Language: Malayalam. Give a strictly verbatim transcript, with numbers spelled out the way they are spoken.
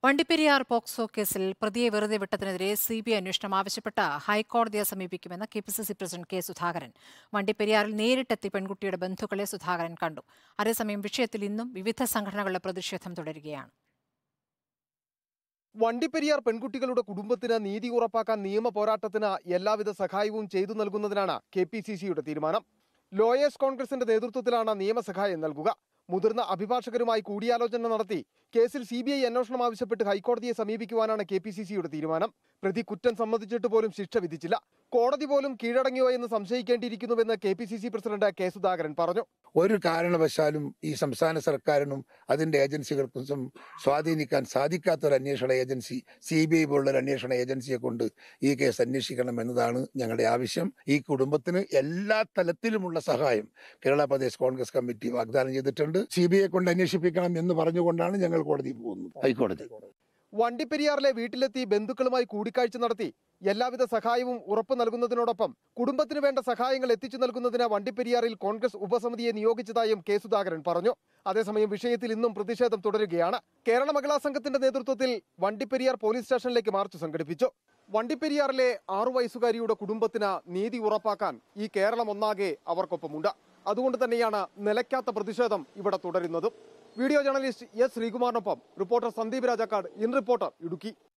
വണ്ടിപ്പെരിയാർ പോക്സോ കേസിൽ പ്രതിയെ വെറുതെ വിട്ടതിനെതിരെ സി ബി ഐ അന്വേഷണം ആവശ്യപ്പെട്ട് ഹൈക്കോടതിയെ സമീപിക്കുമെന്ന് K P C C president K Sudhakaran. വണ്ടിപ്പെരിയാറിൽ നേരിട്ടെത്തി പെൺകുട്ടിയുടെ ബന്ധുക്കളെ സുധാകരൻ കണ്ടു. അതേസമയം വിഷയത്തിൽ ഇന്നും വിവിധ സംഘടനകളുടെ പ്രതിഷേധം തുടരുകയാണ്. വണ്ടിപ്പെരിയാർ പെൺകുട്ടികളുടെ കുടുംബത്തിന് നീതി ഉറപ്പാക്കാൻ നിയമ പോരാട്ടത്തിന് എല്ലാവിധ സഹായവും ചെയ്തു നൽകുന്നതിനാണ് കെ പി സി സിയുടെ തീരുമാനം. ലോയേഴ്സ് കോൺഗ്രസിന്റെ നേതൃത്വത്തിലാണ് നിയമസഹായം നൽകുക. മുതിർന്ന അഭിഭാഷകരുമായി കൂടിയാലോചന നടത്തി കേസിൽ സി ബി ഐ അന്വേഷണം ആവശ്യപ്പെട്ട് ഹൈക്കോടതിയെ സമീപിക്കുവാനാണ് കെ പി സി സിയുടെ തീരുമാനം. പ്രതി കുറ്റം സമ്മതിച്ചിട്ട് പോലും ശിക്ഷ വിധിച്ചില്ല. കോടതി പോലും കീഴടങ്ങിയോ എന്ന് സംശയിക്കേണ്ടിയിരിക്കുന്നുവെന്ന് K P C C president K Sudhakaran പറഞ്ഞു. ഒരു കാരണവശാലും ഈ സംസ്ഥാന സർക്കാരിനും അതിന്റെ ഏജൻസികൾക്കും സ്വാധീനിക്കാൻ സാധിക്കാത്ത ഒരു അന്വേഷണ ഏജൻസി, സി ബി ഐ പോലുള്ള ഒരു അന്വേഷണ ഏജൻസിയെ കൊണ്ട് ഈ കേസ് അന്വേഷിക്കണം എന്നതാണ് ഞങ്ങളുടെ ആവശ്യം. ഈ കുടുംബത്തിന് എല്ലാ തലത്തിലുമുള്ള സഹായം കേരള പ്രദേശ് കോൺഗ്രസ് കമ്മിറ്റി വാഗ്ദാനം ചെയ്തിട്ടുണ്ട്. സി ബി ഐ കൊണ്ട് അന്വേഷിപ്പിക്കണം എന്ന് പറഞ്ഞുകൊണ്ടാണ് ഞങ്ങൾ കോടതി പോകുന്നത്, ഹൈക്കോടതി. വണ്ടിപ്പെരിയാറിലെ വീട്ടിലെത്തി ബന്ധുക്കളുമായി കൂടിക്കാഴ്ച നടത്തി എല്ലാവിധ സഹായവും ഉറപ്പു നൽകുന്നതിനോടൊപ്പം കുടുംബത്തിന് വേണ്ട സഹായങ്ങൾ എത്തിച്ചു നൽകുന്നതിന് വണ്ടിപ്പെരിയാറിൽ കോൺഗ്രസ് ഉപസമിതിയെ നിയോഗിച്ചതായും കെ സുധാകരൻ പറഞ്ഞു. അതേസമയം വിഷയത്തിൽ ഇന്നും പ്രതിഷേധം തുടരുകയാണ്. കേരള മഹിളാ സംഘത്തിന്റെ നേതൃത്വത്തിൽ വണ്ടിപ്പെരിയാർ പോലീസ് സ്റ്റേഷനിലേക്ക് മാർച്ച് സംഘടിപ്പിച്ചു. വണ്ടിപ്പെരിയാറിലെ ആറു വയസ്സുകാരിയുടെ കുടുംബത്തിന് നീതി ഉറപ്പാക്കാൻ ഈ കേരളം ഒന്നാകെ അവർക്കൊപ്പമുണ്ട്. അതുകൊണ്ട് തന്നെയാണ് നിലയ്ക്കാത്ത പ്രതിഷേധം ഇവിടെ തുടരുന്നത്. വീഡിയോ ജേർണലിസ്റ്റ് എസ് ശ്രീകുമാറിനൊപ്പം reporter Sandeep Rajakkad, in reporter, Idukki.